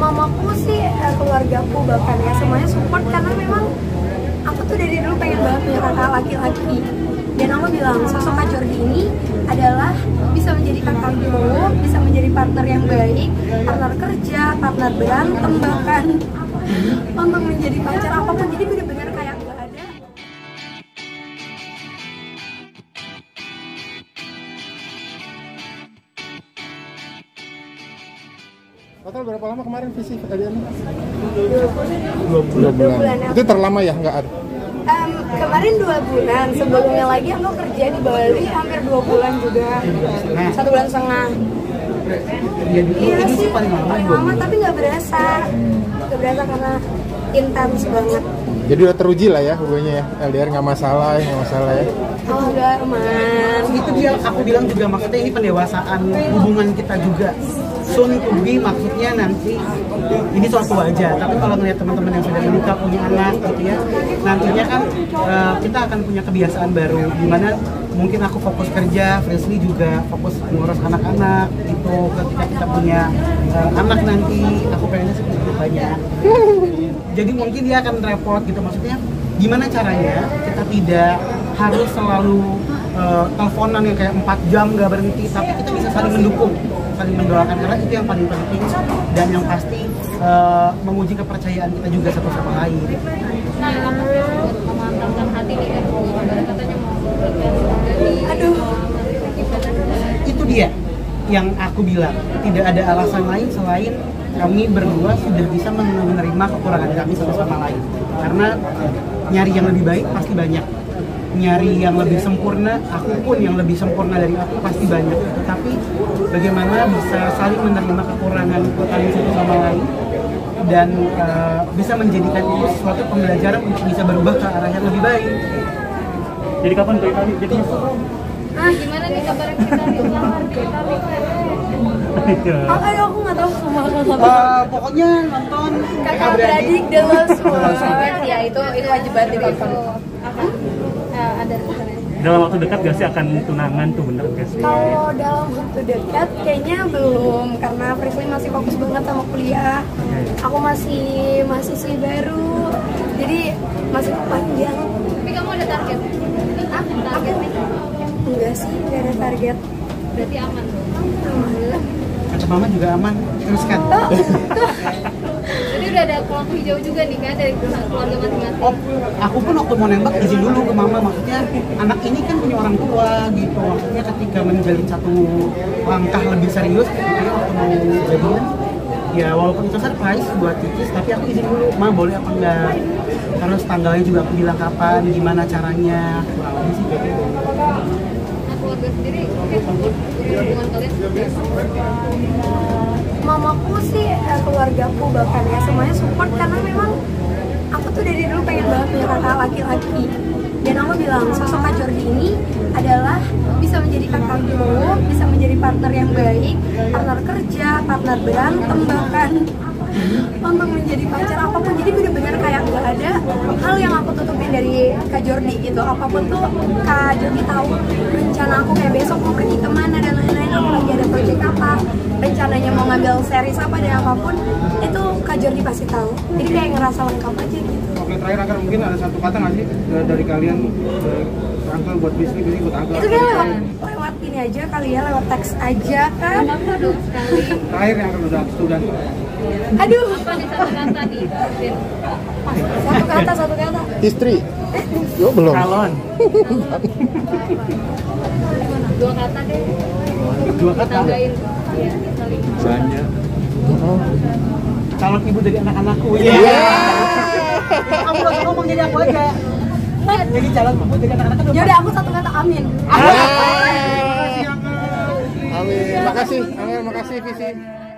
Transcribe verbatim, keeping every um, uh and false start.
Mamaku sih, eh, keluargaku bahkan ya semuanya support karena memang aku tuh dari dulu pengen banget punya kakak laki-laki. Dan aku bilang sosok Kak Jordi ini adalah bisa menjadi kakakku, bisa menjadi partner yang baik, partner kerja, partner berantem bahkan untuk menjadi pacar apapun. Jadi bener-bener kayak gak ada. Total berapa lama kemarin visi kalian? Dua bulan. Dua bulan. Dua bulan. Itu terlama ya, nggak ada? Um, kemarin dua bulan, sebelumnya lagi aku kerja di Bali hampir dua bulan juga, satu bulan setengah. Iya sih, paling lama tapi nggak berasa, nggak berasa karena intens banget. Jadi udah teruji lah ya hubungannya ya, L D R nggak masalah, nggak masalah ya. Oh enggak, aman. Itu dia aku bilang juga, maksudnya ini pendewasaan hubungan kita juga. Soon to be, maksudnya nanti ini suatu aja. Tapi kalau ngeliat teman-teman yang sudah menikah punya anak gitu ya, nantinya kan uh, kita akan punya kebiasaan baru. Dimana mungkin aku fokus kerja, Fresly juga fokus ngurus anak-anak gitu. Ketika kita punya uh, anak nanti, aku pengennya seperti itu banyak. Jadi mungkin dia akan repot gitu, maksudnya gimana caranya kita tidak harus selalu uh, teleponan yang kayak empat jam gak berhenti, tapi kita bisa saling mendukung, saling mendoakan, karena itu yang paling penting dan yang pasti uh, menguji kepercayaan kita juga satu sama lain. Nah, apa sih buat memantapkan hati nih kan? Katanya mau Aduh, Itu dia yang aku bilang, tidak ada alasan lain selain kami berdua sudah bisa menerima kekurangan kami satu sama lain. Karena nyari yang lebih baik pasti banyak, nyari yang lebih sempurna, aku pun yang lebih sempurna dari aku pasti banyak. Tapi bagaimana bisa saling menerima kekurangan kami satu sama lain dan uh, bisa menjadikan itu suatu pembelajaran untuk bisa berubah ke arah yang lebih baik. Jadi kapan tuh kali jadinya? ah gimana nih kabar kita di lamar kita oh, ayo aku nggak tahu sama Uh, pokoknya nonton kakak beradik The Lost World. ya itu itu wajib banget ditonton. Apa? Uh, ada rencananya? Dalam waktu dekat gak sih akan tunangan tuh, bener gak sih? Kalau dalam waktu dekat kayaknya belum, karena Fresly masih fokus banget sama kuliah. Aku masih mahasiswi baru, jadi masih panjang. Tapi kamu ada target? Ah, target nih? Enggak sih, nggak ada target. Berarti aman. Alhamdulillah. kata mama juga aman, teruskan. Jadi udah ada lampu hijau juga nih kan dari keluarga masing-masing. Oh, aku pun waktu mau nembak izin dulu ke mama, maksudnya anak ini kan punya orang tua gitu, maksudnya ketika menjalin satu langkah lebih serius, ketika waktu mau jadian, ya walaupun itu surprise buat Cicis, tapi aku izin dulu, ma boleh apa enggak, terus tanggalnya juga aku bilang kapan, gimana caranya, kurang lebih sih kayak gitu. Nah, keluarga sendiri, hubungan kalian seperti apa? Mamaku sih, eh, keluargaku bahkan ya semuanya support karena memang aku tuh dari dulu pengen banget punya kakak laki-laki. Dan aku bilang sosok Kak Jordi ini adalah bisa menjadi kakakku, bisa menjadi partner yang baik, partner kerja, partner berantem bahkan untuk menjadi pacar apapun. Jadi bener-bener kayak gak ada hal yang aku tutupin dari Kak Jordi gitu. Apapun tuh Kak Jordi tahu, rencana aku kayak besok mau pergi kemana dan lain-lain, aku lagi ada project apa, rencananya mau ngambil series apa dan apapun itu Kak Jordi pasti tahu. Jadi kayak ngerasa lengkap aja gitu. Oke, terakhir akan mungkin ada satu kata nggak sih dari kalian, dari Uncle buat bisnis ini buat Uncle? Itu kayak lewat, lewat ini aja kali ya, lewat teks aja kan. Apa dong sekali? Terakhir yang akan udah sudah. Aduh, Apa nih satu kata nih? Din? satu kata, satu kata. Istri. Yo belum. Calon. Dua kata deh. Dua kata. Tambahin. Iya, saling. Banyak. Calon ibu dari anak-anakku. Iya. Kamu gak usah ngomong, jadi aku aja. Jadi calon ibu dari anak-anakku. Yaudah aku satu kata, amin. Amin. Makasih. Amin. Makasih Visi.